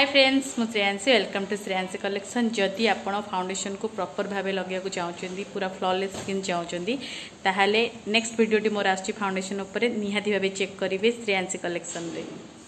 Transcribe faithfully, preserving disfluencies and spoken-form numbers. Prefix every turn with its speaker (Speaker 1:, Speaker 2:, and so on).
Speaker 1: हाय friends मु Shreyanshi welcome to Shreyanshi collection. जदि आपण फाउंडेशन को प्रॉपर भाव लगे चाहते पूरा फ्लॉलेस स्किन चाहते ताहले नेक्स्ट वीडियोटी मोर आसची फाउंडेशन उपरे निहाती भाव चेक करेंगे श्रेयांशी कलेक्शन रे।